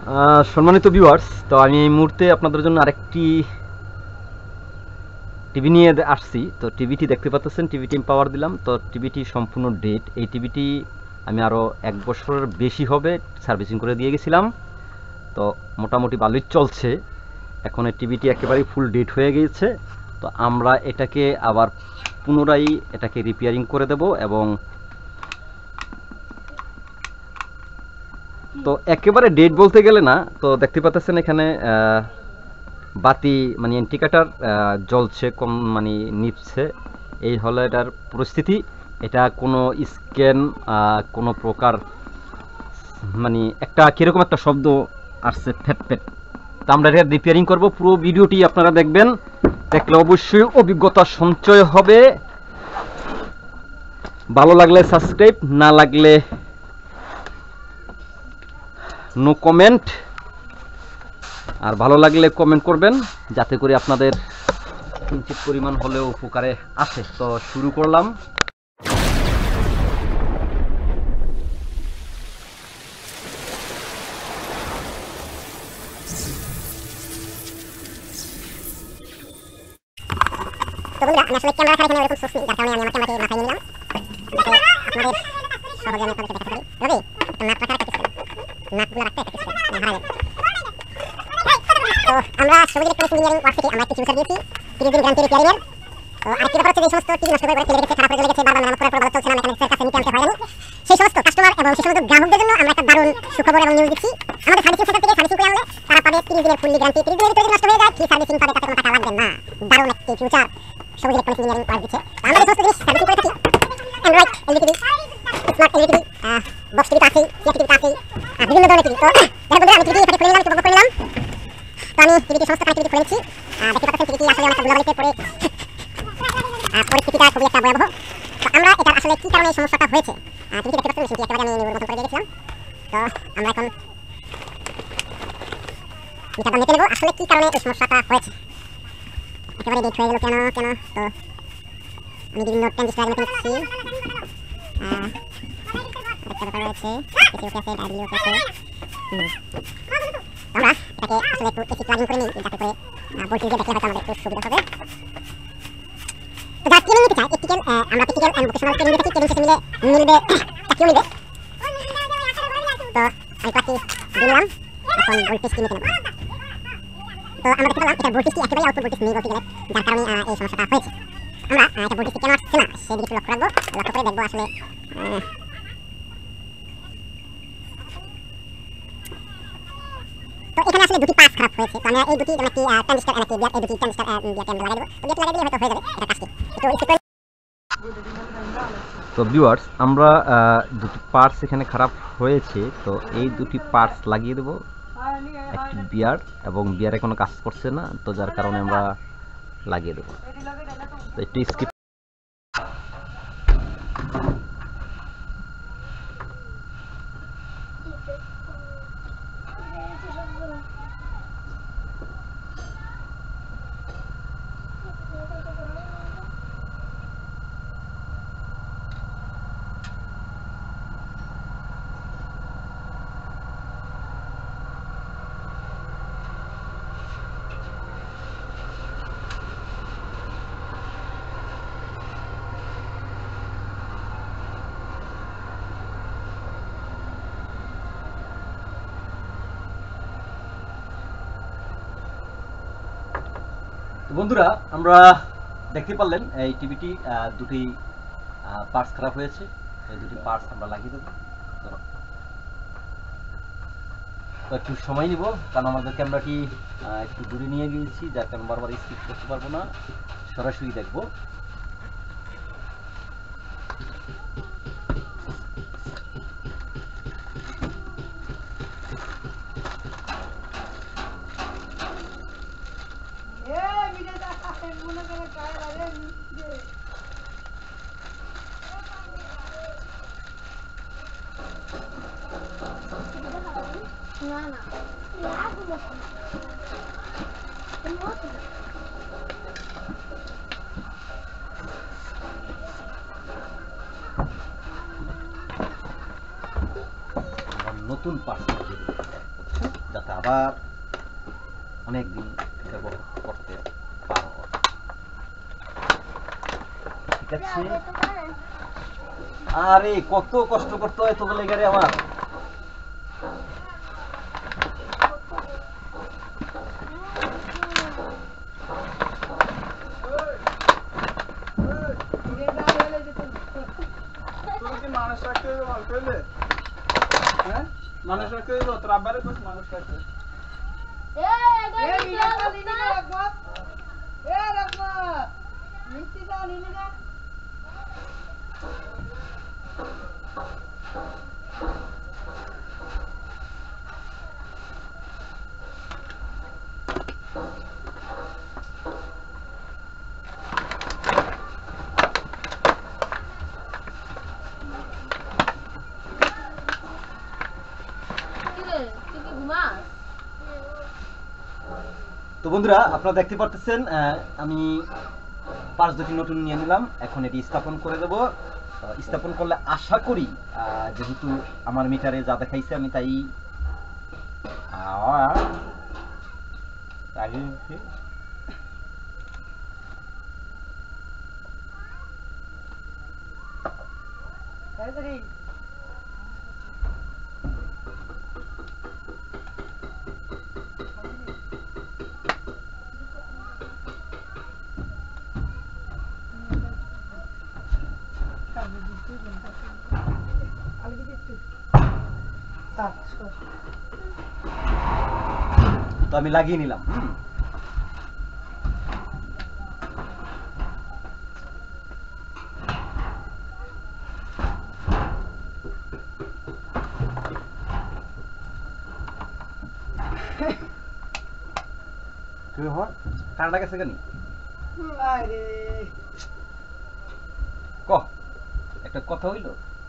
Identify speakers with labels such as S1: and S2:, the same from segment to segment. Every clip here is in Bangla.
S1: সম্মানিত ভিউয়ার্স, তো আমি এই মুহূর্তে আপনাদের জন্য আরেকটি টিভি নিয়ে আসছি। তো টিভিটি দেখতে পাচ্ছেন, টিভিটি আমি পাওয়ার দিলাম। তো টিভিটি সম্পূর্ণ ডেট। এই টিভিটি আমি আরও 1 বছরের বেশি হবে সার্ভিসিং করে দিয়ে গেছিলাম। তো মোটামুটি ভালোই চলছে। এখন এই টিভিটি একেবারেই ফুল ডেট হয়ে গিয়েছে। তো আমরা এটাকে আবার পুনরায় এটাকে রিপেয়ারিং করে দেব। এবং তো একেবারে ডেট বলতে গেলে না, তো দেখতে পাচ্ছেন এখানে বাতি মানে ইন্ডিকেটর জ্বলছে, কম মানে নিভছে। এই হলো এটার পরিস্থিতি। এটা কোনো স্ক্যান কোনো প্রকার মানে একটা কীরকম একটা শব্দ আসছে, ফ্যাট ফ্যাট। তো আমরা এটা রিপেয়ারিং করব। পুরো ভিডিওটি আপনারা দেখবেন, দেখলে অবশ্যই অভিজ্ঞতা সঞ্চয় হবে। ভালো লাগলে সাবস্ক্রাইব, না লাগলে নো কমেন্ট। আর ভালো লাগলে কমেন্ট করবেন, যাতে করে আপনাদের কিঞ্চিত পরিমাণ হলেও উপকারে আসে। তো শুরু করলাম।
S2: তো বন্ধুরা, আমি আসলে ক্যামেরা ছাড়া এখানে এরকম সোর্স নেই, যার কারণে আমি আমার ক্যামেরাকে মাথায় নিয়ে নিলাম, যাতে আপনাদের সহজে আমি আপনাদেরকে দেখাতে পারি। রবি, একটা নাক পাখা রাখতে নাকগুলো রাখতে একটা কিছু হারা যাবে। তো আমরা সবুজ ইলেকট্রনিক্স ইঞ্জিনিয়ারিং ওয়ার্ক থেকে আমরা একটি ফিউচার দিয়েছি 30 দিন গ্যারান্টি রিপেয়ারিং এর। তো আরেকটি ব্যাপার হচ্ছে, যে সমস্ত টিভি নষ্ট করে ফেলে রেখেছে, খারাপ হয়ে চলে গেছে, বারবার মেরামত করার পর ভালো চলছে না, মেকানিক্সের কাছে নিতে আনতে হয় জানি, সেই সমস্ত কাস্টমার এবং সেই সমস্ত গ্রাহকদের জন্য আমরা একটা দারুণ সুখবর এবং নিউজ দিচ্ছি। আমাদের সার্ভিসিং সেন্টার থেকে সার্ভিসিং করে আনলে তারা পাবে 30 দিনের ফুললি গ্যারান্টি। 30 দিনের ভিতরে যদি নষ্ট হয়ে যায়, ফ্রি সার্ভিসিং পাবে, তাতে কোনো টাকা লাগবে না। দারুণ একটি ফিউচার সবুজ ইলেকট্রনিক্স ইঞ্জিনিয়ারিং ওয়ার্ক দিচ্ছে। আমরা যে সমস্ত জিনিস সার্ভিসিং করে থাকি, Android LED, smart LED, box TV আছে, সিআর টিভি আছে, বিভিন্ন ধরনের টিভি। তো বন্ধুরা, আমি টিভি এখানে খুলে নিলাম, একটু বন্ধ করে নিলাম। তো আমি টিভিটি সমস্ত কানেক্টিভিটি খুলে নিচ্ছি। দেখতে পাচ্ছেন টিভিটি আসলে অনেকটা ধুলাবালিতে পড়ে, পরিস্থিতিটা খুবই একটা ভয়াবহ। তো আমরা এটার আসলে কী কারণে এই সমস্যাটা হয়েছে, টিভিটি দেখতে পাচ্ছেন, মেশিনটি একেবারে আমি নির্বাচন করে দিয়েছিলাম। তো আমরা এখন মিটারটা মেপে নেব, আসলে কী কারণে এই সমস্যাটা হয়েছে। একেবারে ডেট হয়ে গেল কেন কেন। তো আমি বিভিন্ন ট্রানজিস্টার মেপে নিচ্ছি। আরেকটা ব্যাপার রয়েছে, এসি ওকে আছে, ডায়াবেলি ওকে আছে। আমরা এটাকে আসলে একটু এসি প্লাগিং করে নিই, যাতে করে ভোল্টেজ দিয়ে দেখলে হয়তো আমাদের একটু সুবিধা হবে। তো যারা ট্রেনিং নিতে চায়, টেকনিক্যাল, আমরা টেকনিক্যাল অ্যান্ড ভোকেশনাল ট্রেনিং দিয়ে থাকি, ট্রেনিং শেষে মিলবে চাকরিও মিলবে। তো আমি প্লাগটি দিয়ে নিলাম, এখন ভোল্টেজটি মেপে নেব। তো আমরা দেখতে পেলাম এটার ভোল্টেজটি একেবারে আউটপুট ভোল্টেজ নেই বলতে গেলে, যার কারণে এই সমস্যাটা হয়েছে। আমরা এটা ভোল্টেজটি কেন আসছে না সেদিকে একটু লক্ষ্য রাখবো, লক্ষ্য করে দেখবো আসলে। তো এখানে আসলে দুটি পার্টস খারাপ হয়েছে। তো আমরা এই দুটি, যেমন একটি ট্রানজিস্টার আর একটি বিয়ার, এই দুটি ট্রানজিস্টার বিয়ারকে আমরা লাগাই দেবো। তো বিয়ারকে লাগাই দিলে হয়তো হয়ে যাবে এটা কাজটি। একটু স্কিপ করে।
S1: তো ভিউয়ার্স, আমরা দুটি পার্টস এখানে খারাপ হয়েছে। তো এই দুটি পার্টস লাগিয়ে দেব, একটি বিয়ার, এবং বিয়ারে কোনো কাজ করছে না, তো যার কারণে আমরা লাগিয়ে দেবো। তো একটু স্কিপ। বন্ধুরা, আমরা দেখতে পারলেন এই টিভিটি দুটি পার্টস খারাপ হয়েছে। এই দুটি পার্টস আমরা লাগিয়ে দেবো। তো একটু সময় নিব, কারণ আমাদের ক্যামেরাটি একটু দূরে নিয়ে গিয়েছি, যার কারণে বারবার স্কিপ করতে পারবো না, সরাসরি দেখবো।
S3: না না
S1: নতুন পার্টস লাগিয়ে দেবো। যাতে আবার অনেকদিন ব্যবহার করতে পারো। ঠিক আছে, আরে কত কষ্ট করতে হয় তোকে লেগে আমার।
S4: মানুষ রাখতে হইবে ভালো করলে, হ্যাঁ মানুষ রাখতে হইব তোর আব্বারে কইস মানুষ রাখতে।
S1: তো বন্ধুরা আপনারা দেখতে পারতেছেন আমি 5-2টি নতুন নিয়ে নিলাম, এখন এটি স্থাপন করে দেব। স্থাপন করলে আশা করি যেহেতু আমার মিটারে যা দেখাইছে আমি তাই তো আমি লাগিয়ে নিলাম। তুমি হর কারণটা গেছে কেন ক একটা কথা হইলো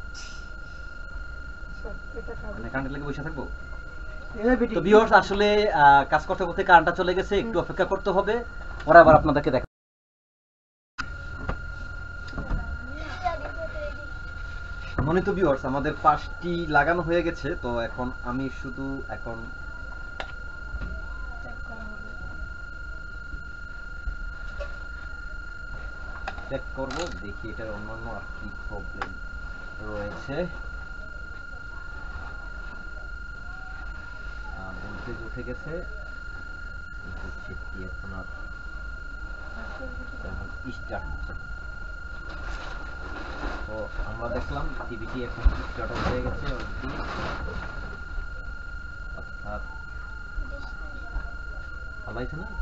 S1: কারেন্ট লেগে বসে থাকবো। তো ভিউয়ার্স আসলে কাজ করতে করতে কারেন্টটা চলে গেছে, একটু অপেক্ষা করতে হবে, পরে আবার আপনাদেরকে দেখা। মনে তো ভিউয়ার্স আমাদের 5টি লাগানো হয়ে গেছে, তো এখন আমি শুধু এখন চেক করব, দেখি এটার অন্যান্য আর কি প্রবলেম রয়েছে। ভোল্টেজ উঠে গেছে কিন্তু সেটি এখন আর স্টার্ট হচ্ছে। তো আমরা দেখলাম টিভিটি এখন স্টার্ট হয়ে গেছে অলরেডি, অর্থাৎ ভালো হয়েছে না?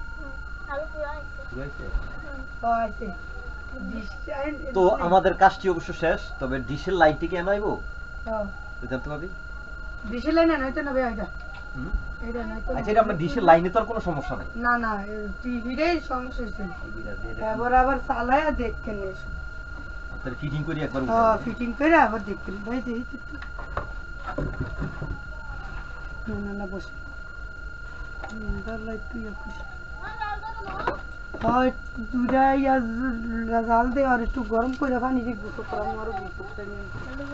S1: তো আমাদের কাজটি অবশ্য শেষ, তবে ডিশের লাইটটি কি আনাইব তুই জানতে পারবি?
S5: ডিশের লাইন আনাইতে না ভাই এটা।
S1: আচ্ছা এটা আপনার ডিশের লাইনে তো আর কোনো সমস্যা নাই?
S5: না না টিভিটাই সমস্যা হইছে, এবার আবার চালায়া দেখকেন এসো।
S1: আপনার ফিটিং করি একবার।
S5: হ্যাঁ ফিটিং করে আবার দেখকেন ভাই দেখি তো না না বসে লাইট তুই খুশ হয় দুটা জাল দে আর একটু গরম করে পানি দিয়ে গোসল করাম আরো গোসলটা নিয়ে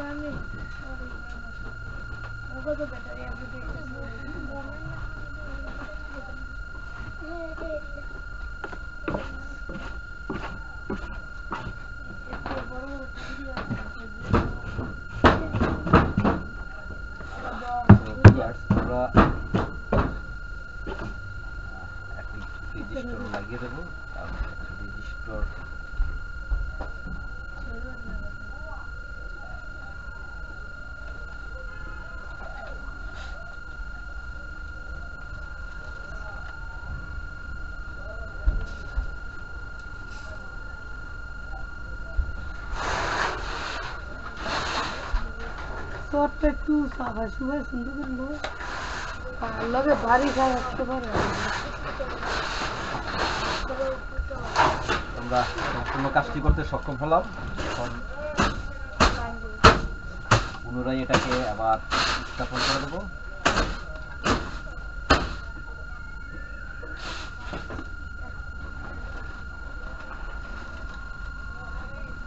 S1: লাগিয়ে দেবো রেজিস্টার।
S5: শর্টটা একটু সাফা সুভাই সুন্দর করে নেবো আর লগে বাড়ি খাই আসতে পারে।
S1: আমরা সম্পূর্ণ কাজটি করতে সক্ষম হলাম, এখন পুনরায় এটাকে আবার স্থাপন করে দেবো।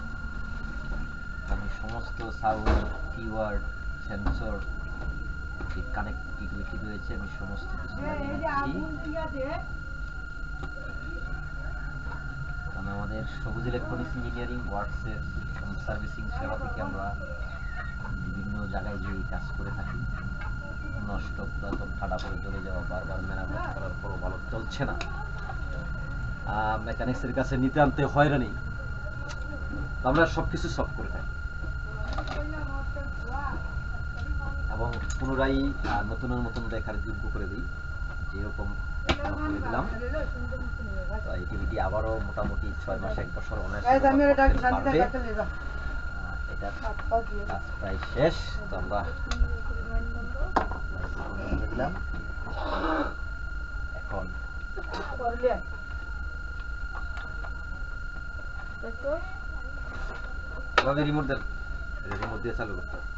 S1: আমি সমস্ত সাউন্ড কিওয়ার্ড সেন্সর যে কানেক্টিভিটি রয়েছে আমি সমস্ত কিছু লাগিয়ে দিচ্ছি। কারণ আমাদের সবুজ ইলেকট্রনিক্স ইঞ্জিনিয়ারিং ওয়ার্কসের সার্ভিসিং সেবা থেকে আমরা বিভিন্ন জায়গায় যে কাজ করে থাকি, নষ্ট পুরাতন ঠাডা করে চলে যাওয়া, বারবার মেরামত করার পরও ভালো চলছে না, মেকানিক্সের কাছে নিতে আনতে হয়রানি, আমরা সবকিছু সলভ করে থাকি এবং পুনরায় নতুনের মতন দেখার যোগ্য করে দিই, যেরকম করে দিলাম। তো এই টিভিটি আবারও মোটামুটি 6 মাস 1 বছর এটা প্রায় শেষ। তো আমরা দিলাম এখন রিমোট দেন, রিমোট দিয়ে চালু করতে হবে।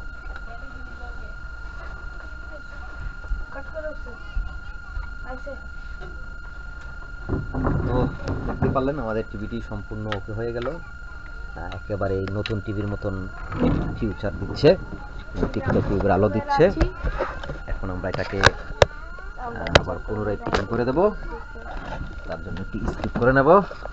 S1: তো দেখতে পারলেন আমাদের টিভিটি সম্পূর্ণ ওকে হয়ে গেল, একেবারে নতুন টিভির মতন ফিউচার দিচ্ছে, টিপের আলো দিচ্ছে। এখন আমরা এটাকে আবার পুনরায় ফিটিং করে দেব, তার জন্য একটি স্কিপ করে নেব।